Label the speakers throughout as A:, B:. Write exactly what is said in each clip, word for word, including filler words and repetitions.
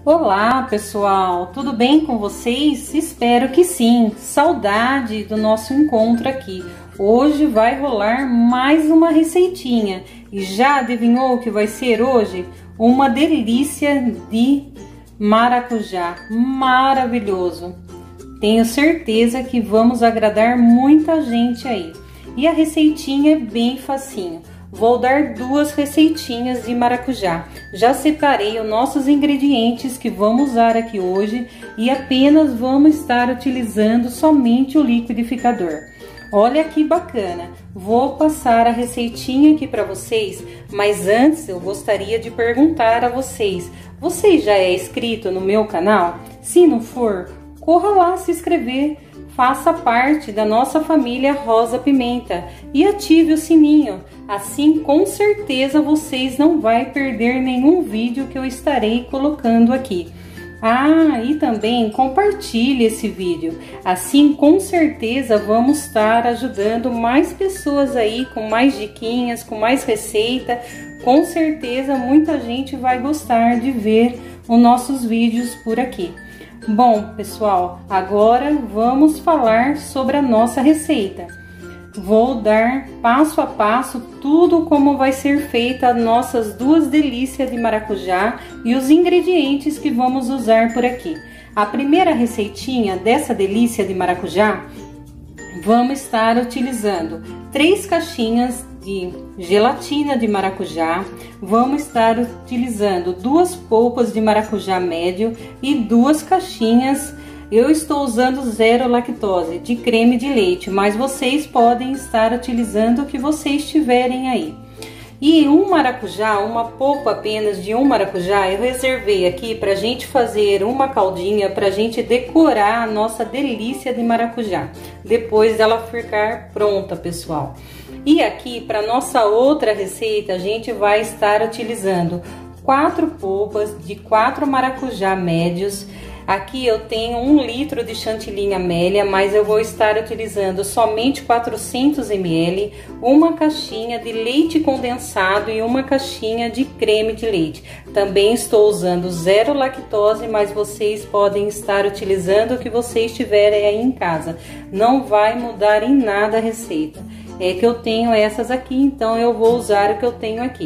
A: Olá pessoal, tudo bem com vocês? Espero que sim, saudade do nosso encontro aqui. Hoje vai rolar mais uma receitinha e já adivinhou o que vai ser hoje? Uma delícia de maracujá, maravilhoso. Tenho certeza que vamos agradar muita gente aí. E a receitinha é bem facinho. Vou dar duas receitinhas de maracujá. Já separei os nossos ingredientes que vamos usar aqui hoje e apenas vamos estar utilizando somente o liquidificador. Olha que bacana! Vou passar a receitinha aqui para vocês, mas antes eu gostaria de perguntar a vocês: você já é inscrito no meu canal? Se não for, corra lá se inscrever. Faça parte da nossa família Rosa Pimenta e ative o sininho. Assim, com certeza, vocês não vão perder nenhum vídeo que eu estarei colocando aqui. Ah, e também compartilhe esse vídeo. Assim, com certeza, vamos estar ajudando mais pessoas aí com mais diquinhas, com mais receita. Com certeza, muita gente vai gostar de ver os nossos vídeos por aqui. Bom, pessoal, agora vamos falar sobre a nossa receita. Vou dar passo a passo tudo como vai ser feita as nossas duas delícias de maracujá e os ingredientes que vamos usar por aqui. A primeira receitinha dessa delícia de maracujá, vamos estar utilizando três caixinhas de gelatina de maracujá, vamos estar utilizando duas polpas de maracujá médio e duas caixinhas, eu estou usando zero lactose, de creme de leite, mas vocês podem estar utilizando o que vocês tiverem aí. E um maracujá, uma polpa apenas de um maracujá, eu reservei aqui pra gente fazer uma caldinha, pra gente decorar a nossa delícia de maracujá, depois dela ficar pronta, pessoal. E aqui, para nossa outra receita, a gente vai estar utilizando quatro polpas de quatro maracujá médios. Aqui eu tenho um litro de chantilly Amélia, mas eu vou estar utilizando somente quatrocentos mililitros, uma caixinha de leite condensado e uma caixinha de creme de leite. Também estou usando zero lactose, mas vocês podem estar utilizando o que vocês tiverem aí em casa. Não vai mudar em nada a receita. É que eu tenho essas aqui, então eu vou usar o que eu tenho aqui.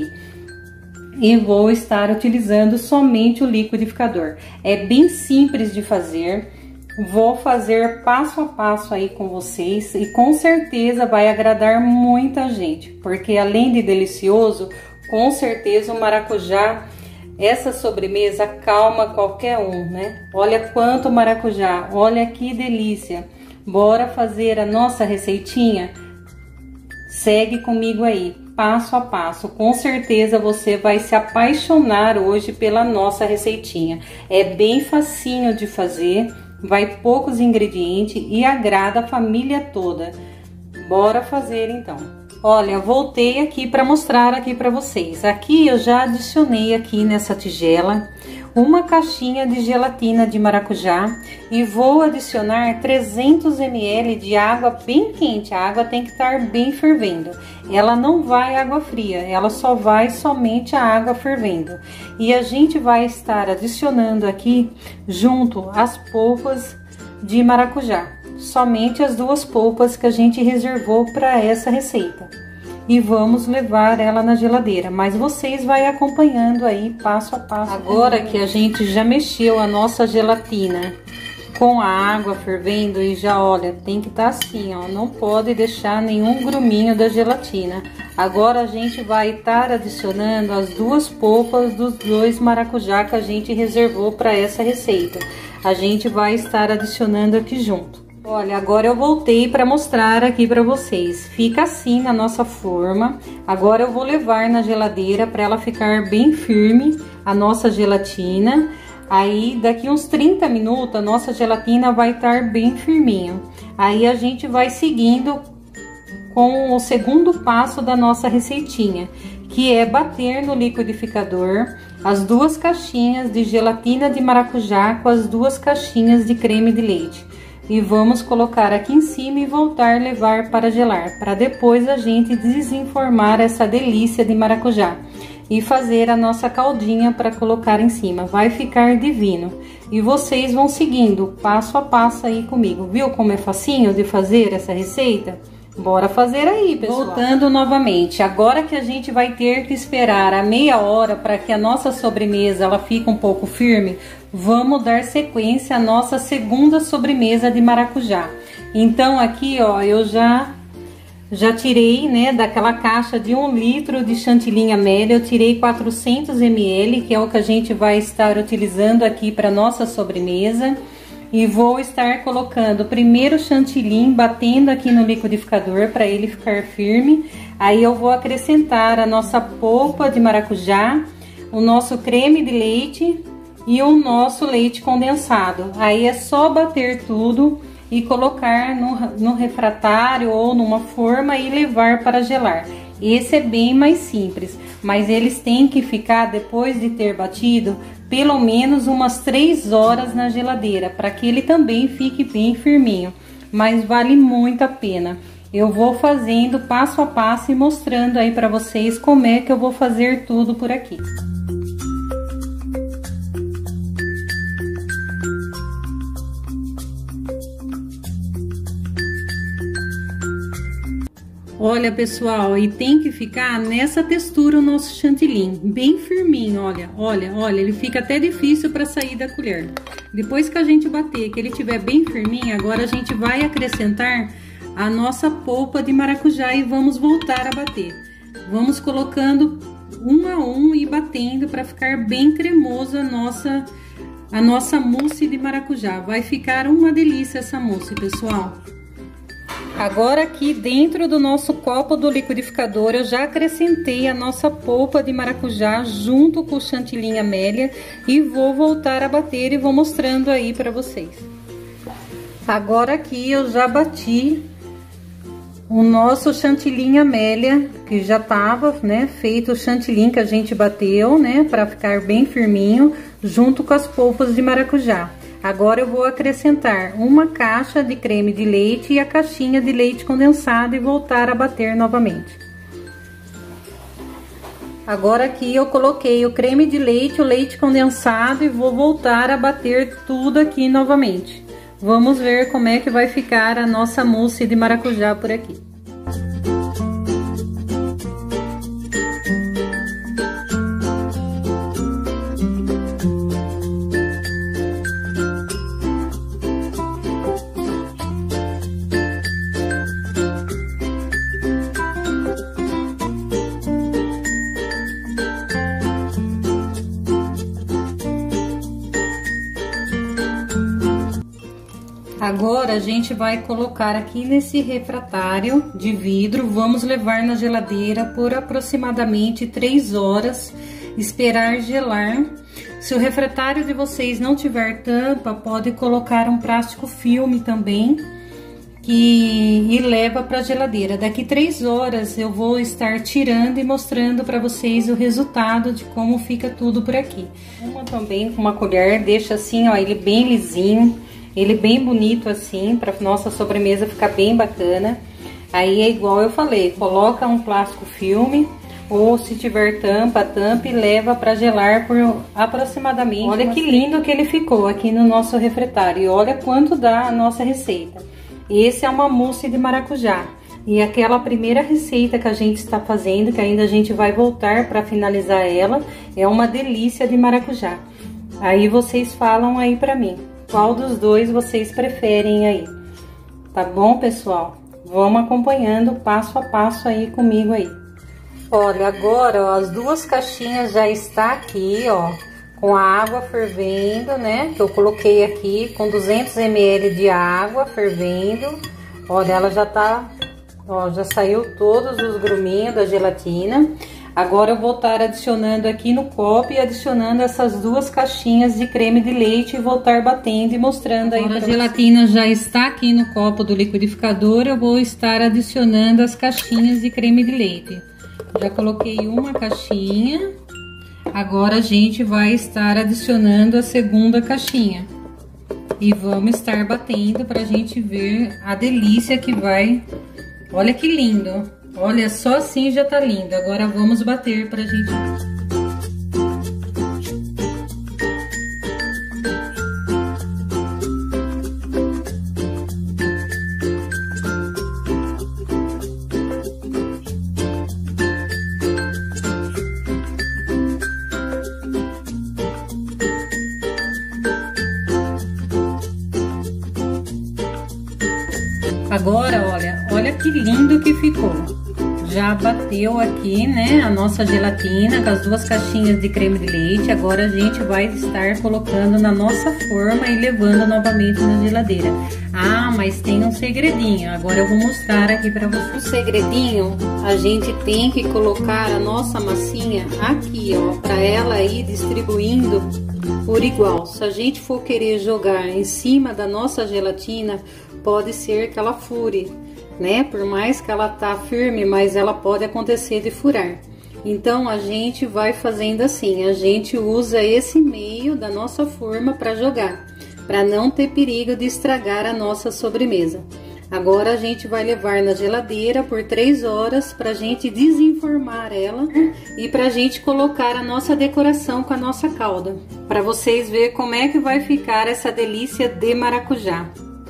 A: E vou estar utilizando somente o liquidificador. É bem simples de fazer. Vou fazer passo a passo aí com vocês e com certeza vai agradar muita gente, porque além de delicioso, com certeza o maracujá, essa sobremesa calma qualquer um, né? Olha quanto maracujá, olha que delícia. Bora fazer a nossa receitinha? Segue comigo aí, passo a passo. Com certeza você vai se apaixonar hoje pela nossa receitinha. É bem facinho de fazer, vai poucos ingredientes e agrada a família toda. Bora fazer então. Olha, voltei aqui para mostrar aqui para vocês. Aqui eu já adicionei aqui nessa tigela uma caixinha de gelatina de maracujá e vou adicionar trezentos mililitros de água bem quente. A água tem que estar bem fervendo. Ela não vai água fria, ela só vai somente a água fervendo. E a gente vai estar adicionando aqui junto as polpas de maracujá. Somente as duas polpas que a gente reservou para essa receita. E vamos levar ela na geladeira, mas vocês vai acompanhando aí passo a passo. Agora que a gente já mexeu a nossa gelatina com a água fervendo e já olha, tem que estar assim, ó, não pode deixar nenhum gruminho da gelatina. Agora a gente vai estar adicionando as duas polpas dos dois maracujá que a gente reservou para essa receita. A gente vai estar adicionando aqui junto. Olha, agora eu voltei para mostrar aqui para vocês. Fica assim na nossa forma. Agora eu vou levar na geladeira para ela ficar bem firme, a nossa gelatina. Aí daqui uns trinta minutos a nossa gelatina vai estar bem firminho. Aí a gente vai seguindo com o segundo passo da nossa receitinha, que é bater no liquidificador as duas caixinhas de gelatina de maracujá com as duas caixinhas de creme de leite. E vamos colocar aqui em cima e voltar a levar para gelar, para depois a gente desenformar essa delícia de maracujá. e fazer a nossa caldinha para colocar em cima. Vai ficar divino. E vocês vão seguindo passo a passo aí comigo. Viu como é facinho de fazer essa receita? Bora fazer aí, pessoal. Voltando novamente, agora que a gente vai ter que esperar a meia hora para que a nossa sobremesa ela fique um pouco firme, vamos dar sequência à nossa segunda sobremesa de maracujá. Então aqui, ó, eu já já tirei, né, daquela caixa de um litro de chantilly Amélia, eu tirei quatrocentos mililitros, que é o que a gente vai estar utilizando aqui para nossa sobremesa. E vou estar colocando primeiro o chantilly, batendo aqui no liquidificador para ele ficar firme. Aí eu vou acrescentar a nossa polpa de maracujá, o nosso creme de leite e o nosso leite condensado. Aí é só bater tudo e colocar no, no refratário ou numa forma e levar para gelar. Esse é bem mais simples, mas eles têm que ficar, depois de ter batido, pelo menos umas três horas na geladeira, para que ele também fique bem firminho, mas vale muito a pena. Eu vou fazendo passo a passo e mostrando aí para vocês como é que eu vou fazer tudo por aqui. Olha, pessoal, e tem que ficar nessa textura o nosso chantilly, bem firminho, olha, olha, olha, ele fica até difícil para sair da colher. Depois que a gente bater, que ele tiver bem firminho, agora a gente vai acrescentar a nossa polpa de maracujá e vamos voltar a bater. Vamos colocando um a um e batendo para ficar bem cremosa a nossa, a nossa mousse de maracujá. Vai ficar uma delícia essa mousse, pessoal. Agora aqui dentro do nosso copo do liquidificador eu já acrescentei a nossa polpa de maracujá junto com o chantilly Amélia e vou voltar a bater e vou mostrando aí para vocês. Agora aqui eu já bati o nosso chantilly Amélia, que já tava, né, feito o chantilly que a gente bateu, né, para ficar bem firminho, junto com as polpas de maracujá. Agora eu vou acrescentar uma caixa de creme de leite e a caixinha de leite condensado e voltar a bater novamente. Agora aqui eu coloquei o creme de leite, o leite condensado e vou voltar a bater tudo aqui novamente. Vamos ver como é que vai ficar a nossa mousse de maracujá por aqui. Agora a gente vai colocar aqui nesse refratário de vidro, vamos levar na geladeira por aproximadamente três horas, esperar gelar. Se o refratário de vocês não tiver tampa, pode colocar um plástico filme também, que e leva para a geladeira. Daqui três horas eu vou estar tirando e mostrando para vocês o resultado de como fica tudo por aqui. Uma também com uma colher, deixa assim, ó, ele bem lisinho. Ele bem bonito assim, para nossa sobremesa ficar bem bacana. Aí é igual eu falei, coloca um plástico filme, ou se tiver tampa, tampa e leva para gelar por aproximadamente... Olha que lindo que ele ficou aqui no nosso refratário, e olha quanto dá a nossa receita. Esse é uma mousse de maracujá. E aquela primeira receita que a gente está fazendo, que ainda a gente vai voltar para finalizar ela, é uma delícia de maracujá. Aí vocês falam aí para mim. Qual dos dois vocês preferem aí? Tá bom, pessoal? Vamos acompanhando passo a passo aí comigo aí. Olha, agora, ó, as duas caixinhas já está aqui, ó, com a água fervendo, né? Que eu coloquei aqui com duzentos mililitros de água fervendo. Olha, ela já tá, ó, já saiu todos os gruminhos da gelatina. Agora eu vou estar adicionando aqui no copo e adicionando essas duas caixinhas de creme de leite e vou estar batendo e mostrando aí. Agora a gelatina já está aqui no copo do liquidificador, eu vou estar adicionando as caixinhas de creme de leite. Já coloquei uma caixinha, agora a gente vai estar adicionando a segunda caixinha. E vamos estar batendo para a gente ver a delícia que vai. Olha que lindo! Olha, só assim já tá lindo. Agora vamos bater pra gente... Agora, olha, olha que lindo que ficou. Já bateu aqui, né, a nossa gelatina com as duas caixinhas de creme de leite. Agora a gente vai estar colocando na nossa forma e levando novamente na geladeira. Ah, mas tem um segredinho. Agora eu vou mostrar aqui pra vocês. O segredinho, a gente tem que colocar a nossa massinha aqui, ó, pra ela ir distribuindo por igual. Se a gente for querer jogar em cima da nossa gelatina, pode ser que ela fure, né? Por mais que ela tá firme, mas ela pode acontecer de furar. Então a gente vai fazendo assim, a gente usa esse meio da nossa forma para jogar, para não ter perigo de estragar a nossa sobremesa. Agora a gente vai levar na geladeira por três horas para a gente desenformar ela e para a gente colocar a nossa decoração com a nossa calda, para vocês verem como é que vai ficar essa delícia de maracujá.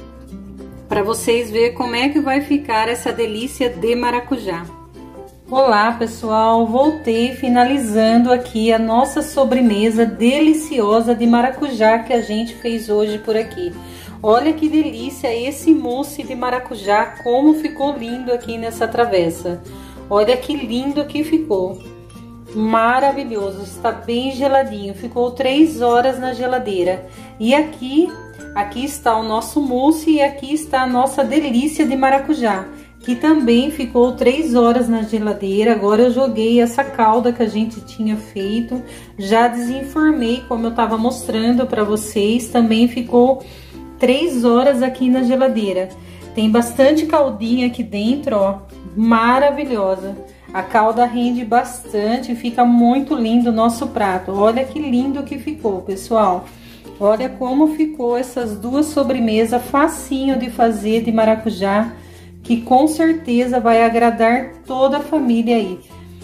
A: Para vocês verem como é que vai ficar essa delícia de maracujá. Olá pessoal, voltei finalizando aqui a nossa sobremesa deliciosa de maracujá que a gente fez hoje por aqui. Olha que delícia esse mousse de maracujá, como ficou lindo aqui nessa travessa. Olha que lindo que ficou. Maravilhoso, está bem geladinho, ficou três horas na geladeira. E aqui... Aqui está o nosso mousse e aqui está a nossa delícia de maracujá, que também ficou três horas na geladeira. Agora eu joguei essa calda que a gente tinha feito, já desenformei como eu estava mostrando para vocês, também ficou três horas aqui na geladeira. Tem bastante caldinha aqui dentro, ó, maravilhosa. A calda rende bastante, fica muito lindo o nosso prato. Olha que lindo que ficou, pessoal. Olha como ficou essas duas sobremesas, facinho de fazer de maracujá, que com certeza vai agradar toda a família aí.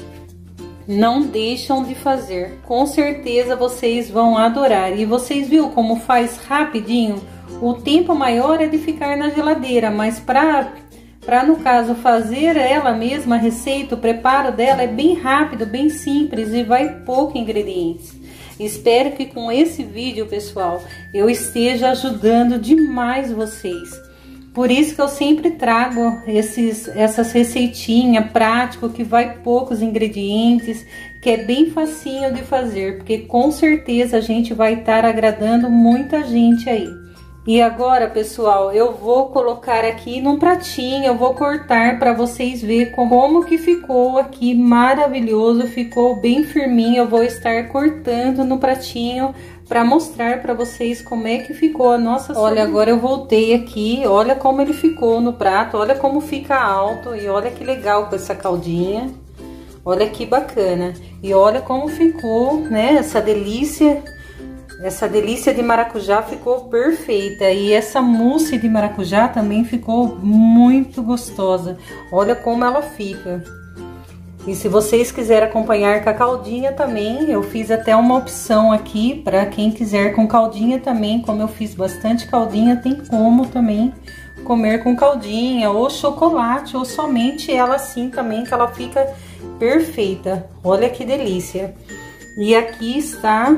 A: Não deixam de fazer, com certeza vocês vão adorar. E vocês viram como faz rapidinho? O tempo maior é de ficar na geladeira, mas para para no caso fazer ela mesma, a receita, o preparo dela é bem rápido, bem simples e vai pouco ingredientes. Espero que com esse vídeo, pessoal, eu esteja ajudando demais vocês. Por isso que eu sempre trago esses, essas receitinhas práticas, que vai poucos ingredientes, que é bem facinho de fazer, porque com certeza a gente vai estar agradando muita gente aí. E agora, pessoal, eu vou colocar aqui num pratinho, eu vou cortar para vocês verem como que ficou aqui, maravilhoso, ficou bem firminho. Eu vou estar cortando no pratinho para mostrar para vocês como é que ficou a nossa sobremesa. Olha, agora eu voltei aqui, olha como ele ficou no prato, olha como fica alto e olha que legal com essa caldinha. Olha que bacana. E olha como ficou, né, essa delícia. Essa delícia de maracujá ficou perfeita e essa mousse de maracujá também ficou muito gostosa. Olha como ela fica. E se vocês quiserem acompanhar com a caldinha também, eu fiz até uma opção aqui para quem quiser com caldinha também. Como eu fiz bastante caldinha, tem como também comer com caldinha ou chocolate ou somente ela assim também, que ela fica perfeita. Olha que delícia. E aqui está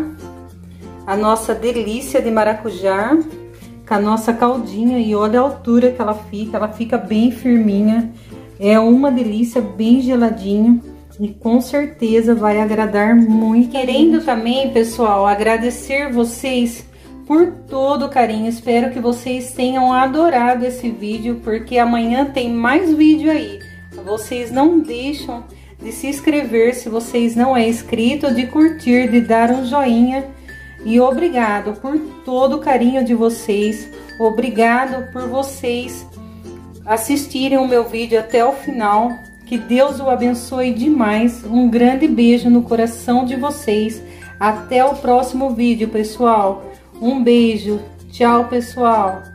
A: a nossa delícia de maracujá com a nossa caldinha e olha a altura que ela fica, ela fica bem firminha, é uma delícia, bem geladinho e com certeza vai agradar muito. Querendo também, pessoal, agradecer vocês por todo o carinho, espero que vocês tenham adorado esse vídeo, porque amanhã tem mais vídeo aí. Vocês não deixam de se inscrever se vocês não é inscrito, de curtir, de dar um joinha. E obrigado por todo o carinho de vocês, obrigado por vocês assistirem o meu vídeo até o final, que Deus o abençoe demais, um grande beijo no coração de vocês, até o próximo vídeo, pessoal, um beijo, tchau pessoal.